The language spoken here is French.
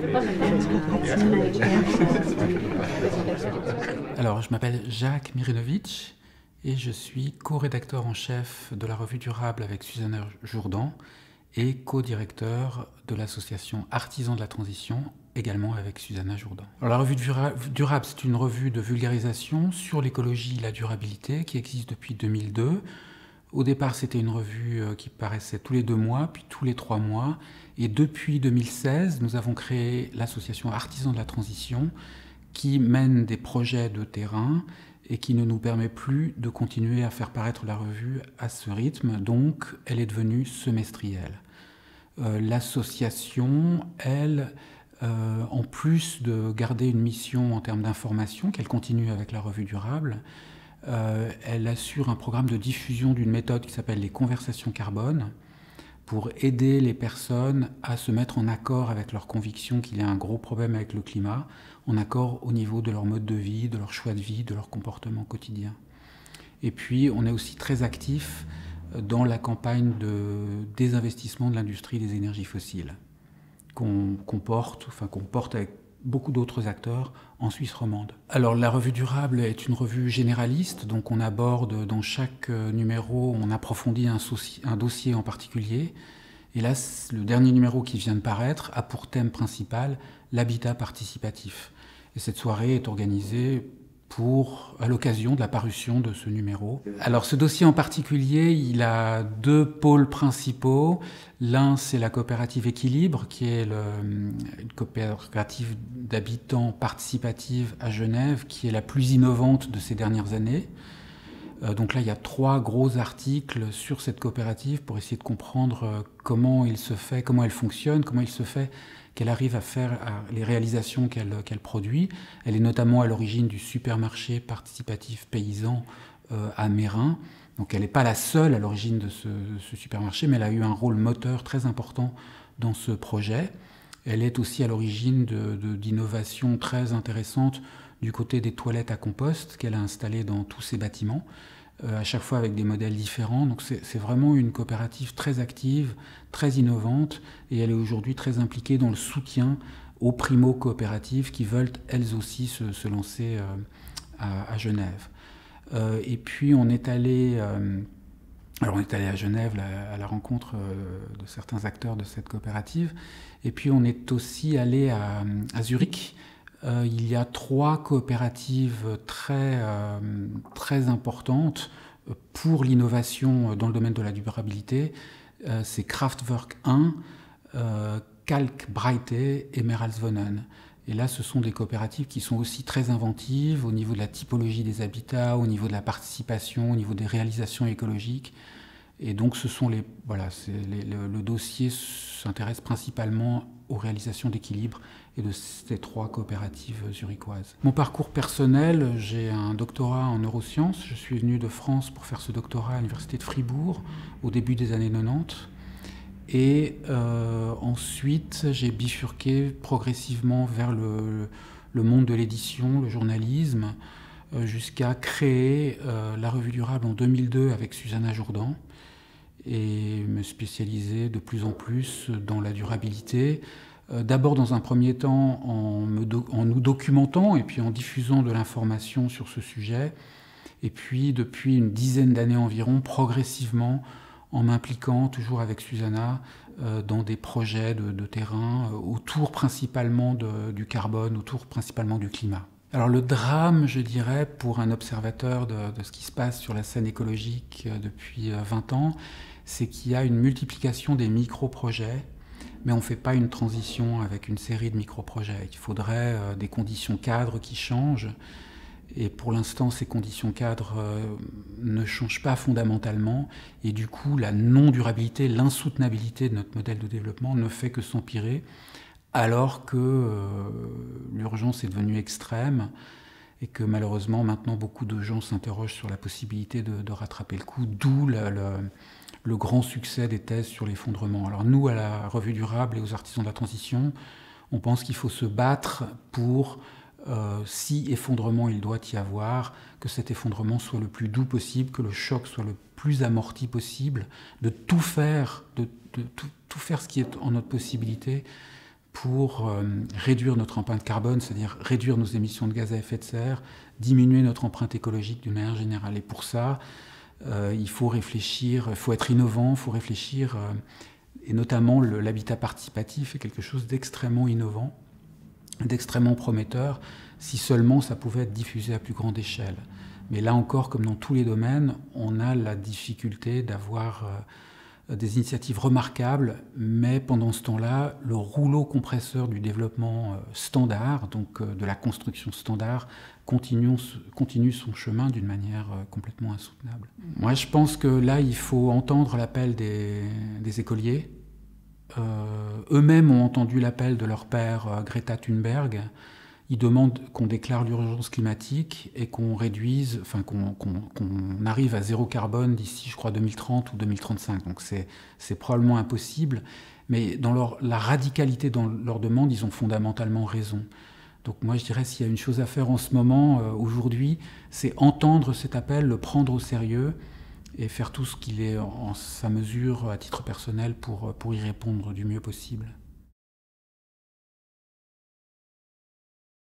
Alors, je m'appelle Jacques Mirinovic et je suis co-rédacteur en chef de la revue Durable avec Susanna Jourdan et co-directeur de l'association Artisans de la Transition, également avec Susanna Jourdan. Alors, la revue Durable, c'est une revue de vulgarisation sur l'écologie et la durabilité qui existe depuis 2002. Au départ, c'était une revue qui paraissait tous les 2 mois, puis tous les 3 mois. Et depuis 2016, nous avons créé l'association Artisans de la Transition qui mène des projets de terrain et qui ne nous permet plus de continuer à faire paraître la revue à ce rythme. Donc, elle est devenue semestrielle. L'association, elle, en plus de garder une mission en termes d'information, qu'elle continue avec la revue Durable, elle assure un programme de diffusion d'une méthode qui s'appelle les conversations carbone pour aider les personnes à se mettre en accord avec leur conviction qu'il y a un gros problème avec le climat, en accord au niveau de leur mode de vie, de leur choix de vie, de leur comportement quotidien. Et puis, on est aussi très actif dans la campagne de désinvestissement de l'industrie des énergies fossiles, qu'on porte avec beaucoup d'autres acteurs en Suisse romande. Alors la revue Durable est une revue généraliste, donc on aborde dans chaque numéro, on approfondit un dossier en particulier. Et là, le dernier numéro qui vient de paraître a pour thème principal l'habitat participatif. Et cette soirée est organisée à l'occasion de la parution de ce numéro. Alors ce dossier en particulier, il a 2 pôles principaux. L'un, c'est la coopérative Équilibre, qui est une coopérative d'habitants participative à Genève, qui est la plus innovante de ces dernières années. Donc là, il y a 3 gros articles sur cette coopérative pour essayer de comprendre comment il se fait, comment elle fonctionne, comment il se fait qu'elle arrive à faire les réalisations qu'elle produit. Elle est notamment à l'origine du supermarché participatif paysan à Mérin. Donc elle n'est pas la seule à l'origine de ce supermarché, mais elle a eu un rôle moteur très important dans ce projet. Elle est aussi à l'origine d'innovations très intéressantes du côté des toilettes à compost qu'elle a installées dans tous ses bâtiments, à chaque fois avec des modèles différents. Donc c'est vraiment une coopérative très active, très innovante, et elle est aujourd'hui très impliquée dans le soutien aux primo-coopératives qui veulent elles aussi se lancer à Genève. Et puis on est allé à Genève à la rencontre de certains acteurs de cette coopérative, et puis on est aussi allé à Zurich. Il y a 3 coopératives très importantes pour l'innovation dans le domaine de la durabilité. C'est Kraftwerk 1, Kalkbreite et Meralswonnen. Et là, ce sont des coopératives qui sont aussi très inventives au niveau de la typologie des habitats, au niveau de la participation, au niveau des réalisations écologiques. Et donc, le dossier s'intéresse principalement aux réalisations d'équilibre et de ces 3 coopératives zurichoises. Mon parcours personnel, j'ai un doctorat en neurosciences. Je suis venu de France pour faire ce doctorat à l'université de Fribourg au début des années 90. Et ensuite, j'ai bifurqué progressivement vers le monde de l'édition, le journalisme, jusqu'à créer la revue Durable en 2002 avec Susanna Jourdan et me spécialiser de plus en plus dans la durabilité. D'abord, dans un premier temps, en nous documentant et puis en diffusant de l'information sur ce sujet. Et puis, depuis une dizaine d'années environ, progressivement, en m'impliquant toujours avec Susanna dans des projets de terrain autour principalement du carbone, autour principalement du climat. Alors le drame, je dirais, pour un observateur de ce qui se passe sur la scène écologique depuis 20 ans, c'est qu'il y a une multiplication des micro-projets, mais on ne fait pas une transition avec une série de micro-projets. Il faudrait des conditions cadres qui changent. Et pour l'instant, ces conditions cadres ne changent pas fondamentalement. Et du coup, la non-durabilité, l'insoutenabilité de notre modèle de développement ne fait que s'empirer, alors que l'urgence est devenue extrême et que malheureusement, maintenant, beaucoup de gens s'interrogent sur la possibilité de rattraper le coup, d'où le grand succès des thèses sur l'effondrement. Alors nous, à la Revue Durable et aux Artisans de la Transition, on pense qu'il faut se battre pour... si effondrement il doit y avoir, que cet effondrement soit le plus doux possible, que le choc soit le plus amorti possible, de tout faire ce qui est en notre possibilité pour réduire notre empreinte carbone, c'est-à-dire réduire nos émissions de gaz à effet de serre, diminuer notre empreinte écologique d'une manière générale. Et pour ça, il faut réfléchir, il faut être innovant, il faut réfléchir, et notamment l'habitat participatif est quelque chose d'extrêmement innovant, d'extrêmement prometteur, si seulement ça pouvait être diffusé à plus grande échelle. Mais là encore, comme dans tous les domaines, on a la difficulté d'avoir des initiatives remarquables, mais pendant ce temps-là, le rouleau compresseur du développement standard, donc de la construction standard, continue son chemin d'une manière complètement insoutenable. Moi, je pense que là, il faut entendre l'appel des écoliers. Eux-mêmes ont entendu l'appel de leur père Greta Thunberg. Ils demandent qu'on déclare l'urgence climatique et qu'on réduise, enfin qu'on arrive à zéro carbone d'ici, je crois, 2030 ou 2035. Donc c'est probablement impossible, mais dans la radicalité dans leur demande, ils ont fondamentalement raison. Donc moi, je dirais, s'il y a une chose à faire en ce moment, aujourd'hui, c'est entendre cet appel, le prendre au sérieux et faire tout ce qu'il est en sa mesure, à titre personnel, pour y répondre du mieux possible.